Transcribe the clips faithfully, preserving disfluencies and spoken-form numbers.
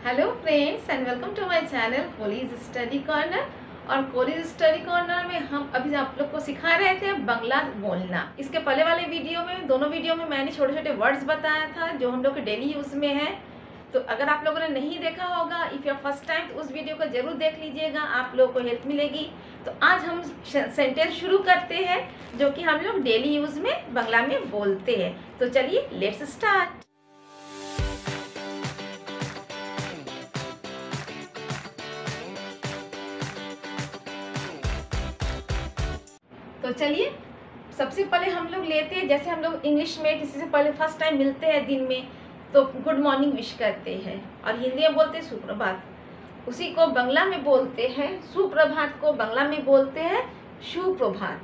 Hello friends and welcome to my channel कोलीज study corner. और कोलीज स्टडी कॉर्नर में हम अभी आप लोग को सिखा रहे थे बांग्ला बोलना। इसके पहले वाले वीडियो में दोनों वीडियो में मैंने छोटे छोटे वर्ड्स बताया था जो हम लोग के डेली यूज़ में है। तो अगर आप लोगों ने नहीं देखा होगा, इफ़ योर फर्स्ट टाइम, तो उस वीडियो को जरूर देख लीजिएगा, आप लोगों को हेल्प मिलेगी। तो आज हम सेंटेंस शुरू करते हैं जो कि हम लोग डेली यूज़ में बांग्ला में बोलते हैं। तो चलिए लेट्स स्टार्ट। तो चलिए सबसे पहले हम लोग लेते हैं, जैसे हम लोग इंग्लिश में किसी से पहले फर्स्ट टाइम मिलते हैं दिन में तो गुड मॉर्निंग विश करते हैं, और हिंदी में बोलते हैं सुप्रभात। उसी को बांग्ला में बोलते हैं, सुप्रभात को बांग्ला में बोलते हैं सुप्रभात।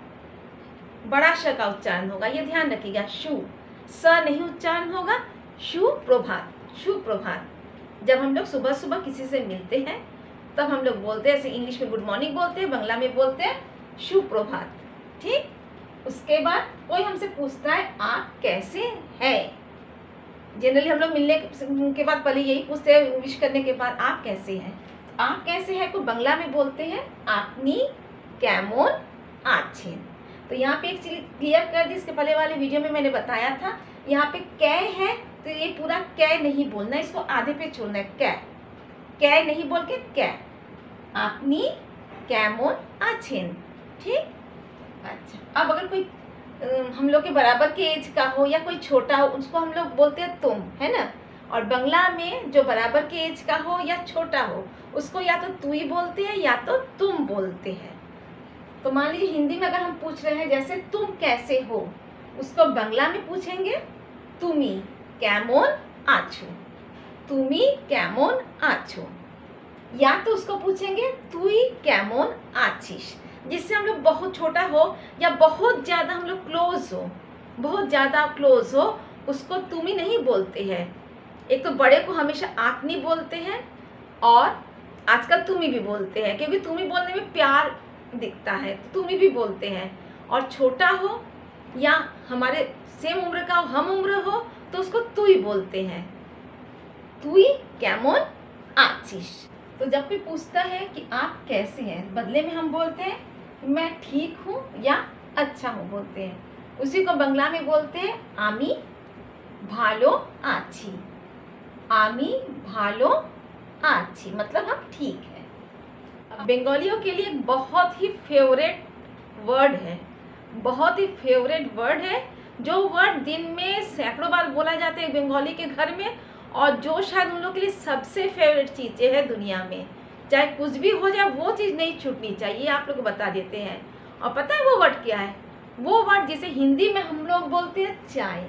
बड़ा श का उच्चारण होगा, ये ध्यान रखिएगा, शु स नहीं उच्चारण होगा, सुप्रभात सुप्रभात। जब हम लोग सुबह सुबह किसी से मिलते हैं तब हम लोग बोलते हैं, ऐसे इंग्लिश में गुड मॉर्निंग बोलते हैं, बांग्ला में बोलते हैं सुप्रभात। ठीक। उसके बाद कोई हमसे पूछता है आप कैसे हैं। जनरली हम लोग मिलने के बाद पहले यही पूछते हैं, विश करने के बाद आप कैसे हैं। तो आप कैसे हैं को बांग्ला में बोलते हैं आपनी कैमोन आछेन। तो यहाँ पे एक चीज क्लियर कर दी, इसके पहले वाले वीडियो में मैंने बताया था, यहाँ पे कै है तो ये पूरा कै नहीं बोलना, इसको आधे पे छोड़ना है। कै कै नहीं बोल के कै, आपनी कैमोन आछेन। ठीक। अच्छा, अब अगर कोई हम लोग के बराबर के एज का हो या कोई छोटा हो, उसको हम लोग बोलते हैं तुम, है ना। और बांग्ला में जो बराबर के एज का हो या छोटा हो उसको या तो तू ही बोलते हैं या तो तुम बोलते हैं। तो मान लीजिए हिंदी में अगर हम पूछ रहे हैं जैसे तुम कैसे हो, उसको बांग्ला में पूछेंगे तुमी कैमोन आछो, तुमी कैमोन आछो। या तो उसको पूछेंगे तुई कैमोन आछिस। जिससे हम लोग बहुत छोटा हो या बहुत ज़्यादा हम लोग क्लोज हो, बहुत ज़्यादा क्लोज हो, उसको तुम ही नहीं बोलते हैं। एक तो बड़े को हमेशा आपनी बोलते हैं और आजकल तुम ही भी बोलते हैं, क्योंकि तुम ही बोलने में प्यार दिखता है, तो तुम ही भी बोलते हैं। और छोटा हो या हमारे सेम उम्र का हो, हम उम्र हो, तो उसको तू ही बोलते हैं, तुई कैमोन आछिस। तो जब कोई पूछता है कि आप कैसे हैं, बदले में हम बोलते हैं मैं ठीक हूँ या अच्छा हूँ बोलते हैं। उसी को बांग्ला में बोलते हैं आमी भालो आछी, आमी भालो आछी, मतलब हम ठीक हैं। बंगालियों के लिए एक बहुत ही फेवरेट वर्ड है, बहुत ही फेवरेट वर्ड है, जो वर्ड दिन में सैकड़ों बार बोला जाता है बंगाली के घर में, और जो शायद उन लोग के लिए सबसे फेवरेट चीज़ें हैं दुनिया में। चाहे कुछ भी हो जाए वो चीज़ नहीं छूटनी चाहिए, आप लोग को बता देते हैं। और पता है वो वर्ड क्या है? वो वर्ड जिसे हिंदी में हम लोग बोलते हैं चाय,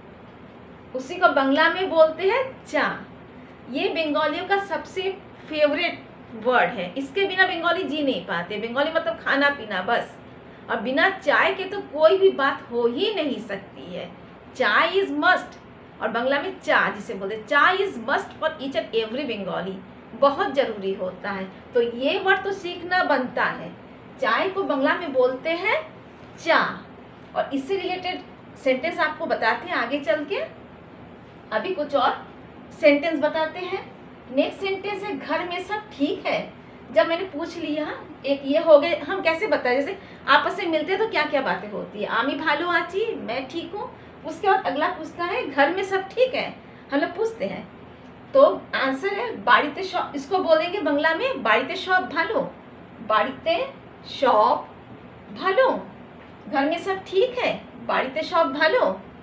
उसी को बांग्ला में बोलते हैं चा। ये बंगालियों का सबसे फेवरेट वर्ड है, इसके बिना बंगाली जी नहीं पाते। बंगाली मतलब खाना पीना बस, और बिना चाय के तो कोई भी बात हो ही नहीं सकती है। चाय इज मस्ट, और बांग्ला में चा जिसे बोलते हैं, chai is must for each and every Bengali, बहुत जरूरी होता है। तो ये वर्ड तो सीखना बनता है। चाय को बांग्ला में बोलते हैं चा। और इससे रिलेटेड सेंटेंस आपको बताते हैं आगे चल के। अभी कुछ और सेंटेंस बताते हैं। नेक्स्ट सेंटेंस है घर में सब ठीक है। जब मैंने पूछ लिया, एक ये हो गए, हम कैसे बताएं, जैसे आपस में मिलते हैं तो क्या क्या बातें होती है, आमी भालो आची, मैं ठीक हूँ। उसके बाद अगला पूछता है घर में सब ठीक है, हम लोग पूछते हैं, तो आंसर है बाड़ीते शॉप। इसको बोलेंगे बांग्ला में बाड़ीते शॉप भालो, बाड़ीते शॉप भालो। घर में सब ठीक है, बाड़ीते शॉप भालो।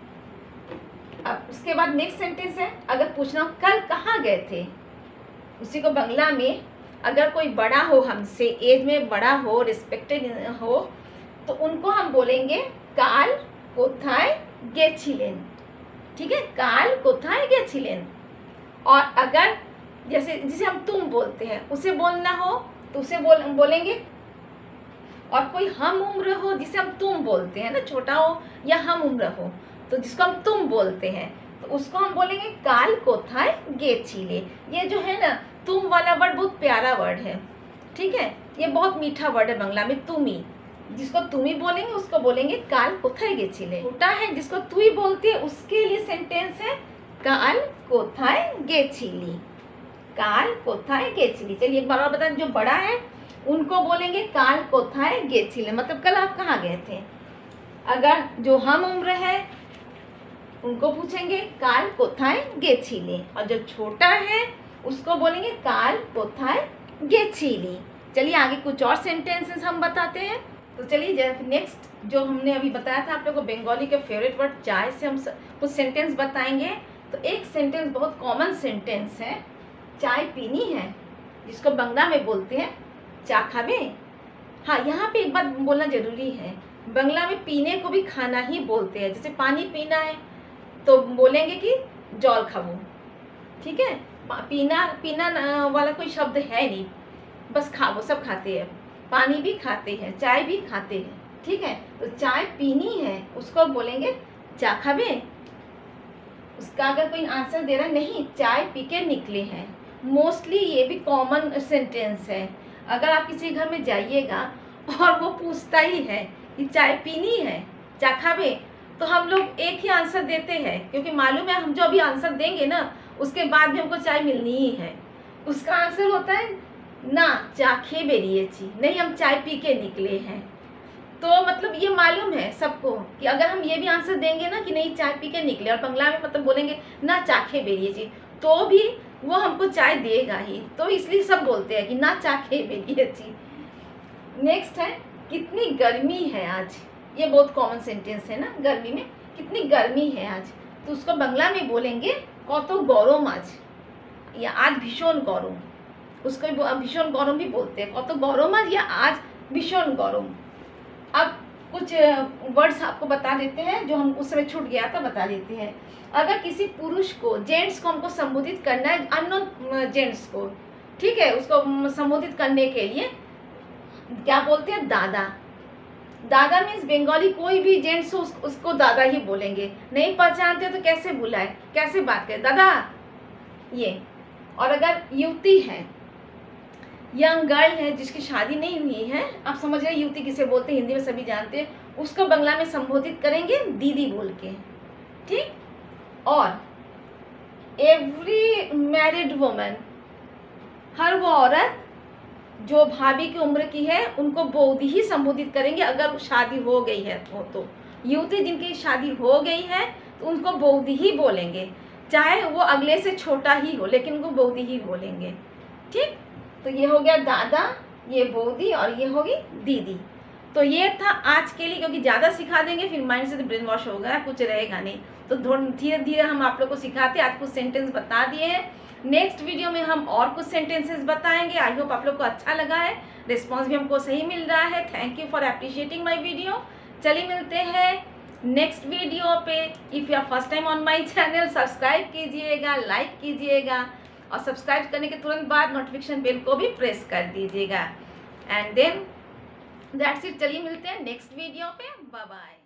अब उसके बाद नेक्स्ट सेंटेंस है, अगर पूछना हो कल कहाँ गए थे, उसी को बांग्ला में अगर कोई बड़ा हो, हमसे एज में बड़ा हो, रिस्पेक्टेड हो, तो उनको हम बोलेंगे काल कोथाय गेछिलेन। ठीक है, काल कोथाय गेछिलेन। और अगर जैसे जिसे हम तुम बोलते हैं उसे बोलना हो तो उसे बोल बोलेंगे। और कोई हम उम्र हो जिसे हम तुम बोलते हैं ना, छोटा हो या हम उम्र हो, तो जिसको हम तुम बोलते हैं तो उसको हम बोलेंगे काल कोथाय गेछिले। ये जो है ना तुम वाला वर्ड बहुत प्यारा वर्ड है। ठीक है, ये बहुत मीठा वर्ड है बांग्ला में, तुमी। जिसको तुम ही बोलेंगे उसको बोलेंगे काल कोथाय गेछिले। छोटा है जिसको तू ही बोलती है उसके लिए सेंटेंस है काल कोथाय गेछिली, काल कोथाय गेचिले। चलिए एक बार और बताएं, जो बड़ा है उनको बोलेंगे काल कोथाय गेचिले, मतलब कल आप कहाँ गए थे। अगर जो हम उम्र है उनको पूछेंगे काल कोथाय गेचिले, और जो छोटा है उसको बोलेंगे काल कोथाय गेचिली। चलिए आगे कुछ और सेंटेंसेस हम बताते हैं। तो चलिए नेक्स्ट जो हमने अभी बताया था आप लोगों को बंगाली के फेवरेट वर्ड चाय से हम कुछ सेंटेंस बताएंगे। तो एक सेंटेंस बहुत कॉमन सेंटेंस है, चाय पीनी है, जिसको बंगला में बोलते हैं चा खाबे। हाँ, यहाँ पे एक बात बोलना जरूरी है, बंगला में पीने को भी खाना ही बोलते हैं। जैसे पानी पीना है तो बोलेंगे कि जल खाबो, ठीक है। पीना पीना वाला कोई शब्द है नहीं, बस खाबो, सब खाते हैं, पानी भी खाते हैं, चाय भी खाते हैं, ठीक है। तो चाय पीनी है उसको बोलेंगे चा खाबे। उसका अगर कोई आंसर दे रहा नहीं, चाय पी के निकले हैं, मोस्टली ये भी कॉमन सेंटेंस है। अगर आप किसी घर में जाइएगा और वो पूछता ही है कि चाय पीनी है, चा खाबे, तो हम लोग एक ही आंसर देते हैं, क्योंकि मालूम है हम जो अभी आंसर देंगे ना उसके बाद भी हमको चाय मिलनी ही है। उसका आंसर होता है ना चा खे बेरिएची, नहीं हम चाय पी के निकले हैं। तो मतलब ये मालूम है सबको कि अगर हम ये भी आंसर देंगे ना कि नहीं चाय पी के निकले, और बंगला में मतलब बोलेंगे ना चा खे बेरिएची, तो भी वो हमको चाय देगा ही। तो इसलिए सब बोलते हैं कि ना चा खे बेरिएची। नेक्स्ट है कितनी गर्मी है आज, ये बहुत कॉमन सेंटेंस है ना, गर्मी में कितनी गर्मी है आज, तो उसको बंगला में बोलेंगे कतो गरम आज, या आज भीषण गरम, उसको भीषण गरम भी बोलते हैं, कतो गरम आज या आज भीषण गरम। अब कुछ वर्ड्स आपको बता देते हैं जो हम उस समय छूट गया था, बता देते हैं। अगर किसी पुरुष को, जेंट्स को हमको संबोधित करना है, अननोन जेंट्स को, ठीक है, उसको संबोधित करने के लिए क्या बोलते हैं, दादा। दादा मीन्स बंगाली कोई भी जेंट्स हो उस, उसको दादा ही बोलेंगे। नहीं पहचानते हो तो कैसे बुलाए, कैसे बात करें, दादा ये। और अगर युवती है, यंग गर्ल है जिसकी शादी नहीं हुई है, आप समझ रहे युवती किसे बोलते हैं, हिंदी में सभी जानते हैं, उसको बंगला में संबोधित करेंगे दीदी बोल के, ठीक। और एवरी मैरिड वुमन, हर वो औरत जो भाभी की उम्र की है उनको बौदी ही संबोधित करेंगे अगर शादी हो गई है तो, तो युवती जिनकी शादी हो गई है तो उनको बौदी ही बोलेंगे, चाहे वो अगले से छोटा ही हो, लेकिन उनको बौदी ही बोलेंगे, ठीक। तो ये हो गया दादा, ये बौदी, और ये होगी दीदी। तो ये था आज के लिए, क्योंकि ज़्यादा सिखा देंगे फिर माइंड से तो ब्रेन वॉश होगा, कुछ रहेगा नहीं। तो धीरे धीरे हम आप लोग को सिखाते, आज कुछ सेंटेंस बता दिए हैं। नेक्स्ट वीडियो में हम और कुछ सेंटेंसेस बताएंगे। आई होप आप लोग को अच्छा लगा है, रिस्पॉन्स भी हमको सही मिल रहा है। Thank you for appreciating my video. चलिए मिलते हैं नेक्स्ट वीडियो पे। If you are first time on my channel, subscribe कीजिएगा, लाइक कीजिएगा, और सब्सक्राइब करने के तुरंत बाद नोटिफिकेशन बेल को भी प्रेस कर दीजिएगा। And then that's it. चलिए मिलते हैं नेक्स्ट वीडियो पे। Bye bye.